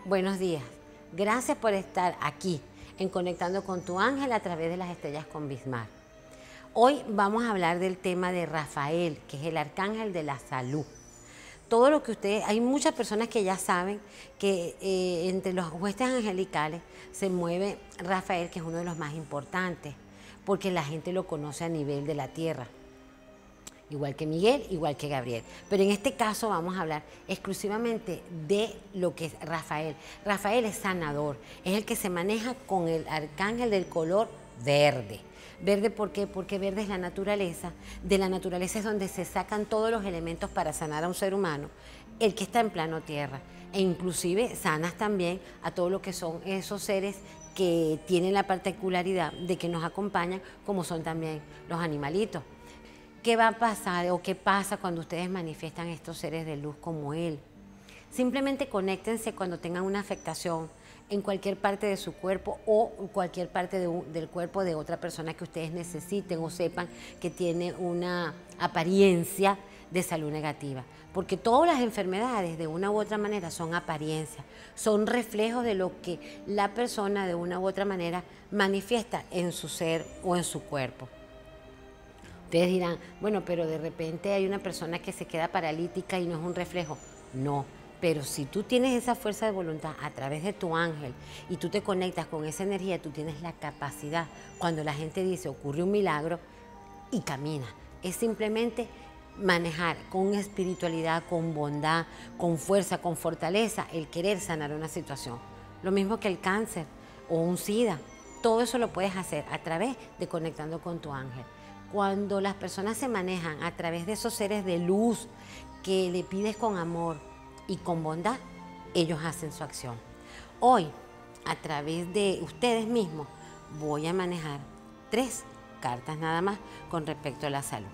Buenos días. Gracias por estar aquí en Conectando con tu Ángel a través de las estrellas con Bismar. Hoy vamos a hablar del tema de Rafael, que es el arcángel de la salud. Todo lo que ustedes, hay muchas personas que ya saben que entre los huestes angelicales se mueve Rafael, que es uno de los más importantes, porque la gente lo conoce a nivel de la tierra. Igual que Miguel, igual que Gabriel. Pero en este caso vamos a hablar exclusivamente de lo que es Rafael. Rafael es sanador, es el que se maneja con el arcángel del color verde. ¿Verde por qué? Porque verde es la naturaleza. De la naturaleza es donde se sacan todos los elementos para sanar a un ser humano, el que está en plano tierra. E inclusive sanas también a todo lo que son esos seres que tienen la particularidad de que nos acompañan, como son también los animalitos. ¿Qué va a pasar o qué pasa cuando ustedes manifiestan estos seres de luz como él? Simplemente conéctense cuando tengan una afectación en cualquier parte de su cuerpo o cualquier parte del cuerpo de otra persona que ustedes necesiten o sepan que tiene una apariencia de salud negativa. Porque todas las enfermedades de una u otra manera son apariencias, son reflejos de lo que la persona de una u otra manera manifiesta en su ser o en su cuerpo. Ustedes dirán, bueno, pero de repente hay una persona que se queda paralítica y no es un reflejo. No, pero si tú tienes esa fuerza de voluntad a través de tu ángel y tú te conectas con esa energía, tú tienes la capacidad, cuando la gente dice ocurre un milagro, y camina. Es simplemente manejar con espiritualidad, con bondad, con fuerza, con fortaleza, el querer sanar una situación. Lo mismo que el cáncer o un SIDA. Todo eso lo puedes hacer a través de conectando con tu ángel. Cuando las personas se manejan a través de esos seres de luz que le pides con amor y con bondad, ellos hacen su acción. Hoy, a través de ustedes mismos, voy a manejar 3 cartas nada más con respecto a la salud.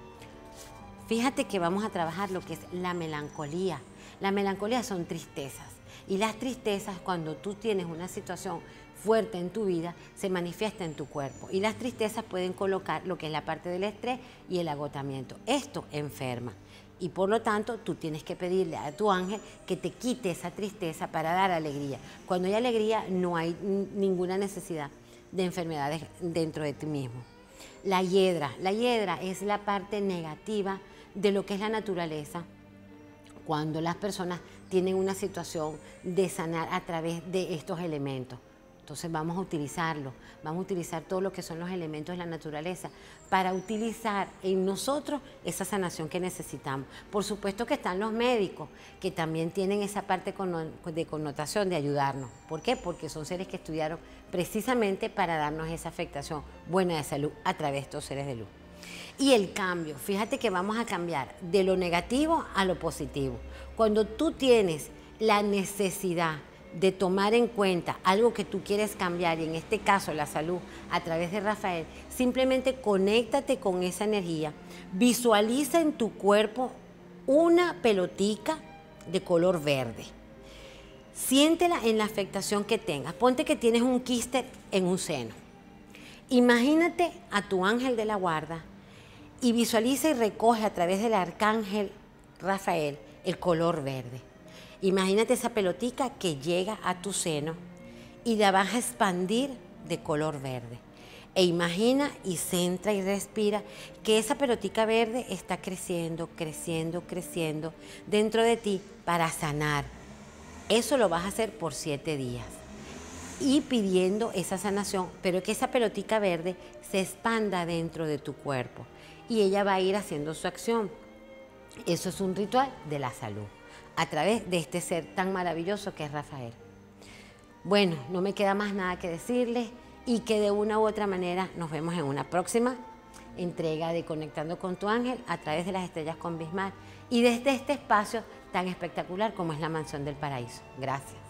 Fíjate que vamos a trabajar lo que es la melancolía. La melancolía son tristezas. Y las tristezas, cuando tú tienes una situación fuerte en tu vida, se manifiesta en tu cuerpo. Y las tristezas pueden colocar lo que es la parte del estrés y el agotamiento. Esto enferma. Y por lo tanto, tú tienes que pedirle a tu ángel que te quite esa tristeza para dar alegría. Cuando hay alegría, no hay ninguna necesidad de enfermedades dentro de ti mismo. La hiedra es la parte negativa de lo que es la naturaleza. Cuando las personas tienen una situación de sanar a través de estos elementos. Entonces vamos a utilizarlo, vamos a utilizar todo lo que son los elementos de la naturaleza para utilizar en nosotros esa sanación que necesitamos. Por supuesto que están los médicos, que también tienen esa parte de connotación de ayudarnos. ¿Por qué? Porque son seres que estudiaron precisamente para darnos esa afectación buena de salud a través de estos seres de luz. Y el cambio, fíjate que vamos a cambiar de lo negativo a lo positivo. Cuando tú tienes la necesidad de tomar en cuenta algo que tú quieres cambiar, y en este caso la salud, a través de Rafael, simplemente conéctate con esa energía, visualiza en tu cuerpo una pelotica de color verde. Siéntela en la afectación que tengas. Ponte que tienes un quiste en un seno. Imagínate a tu ángel de la guarda y visualiza y recoge a través del arcángel Rafael el color verde. Imagínate esa pelotica que llega a tu seno y la vas a expandir de color verde. E imagina y centra y respira que esa pelotica verde está creciendo, creciendo, creciendo dentro de ti para sanar. Eso lo vas a hacer por 7 días. Y pidiendo esa sanación, pero que esa pelotica verde se expanda dentro de tu cuerpo. Y ella va a ir haciendo su acción. Eso es un ritual de la salud, a través de este ser tan maravilloso que es Rafael. Bueno, no me queda más nada que decirles y que de una u otra manera nos vemos en una próxima entrega de Conectando con tu Ángel a través de las estrellas con Bismar y desde este espacio tan espectacular como es la Mansión del Paraíso. Gracias.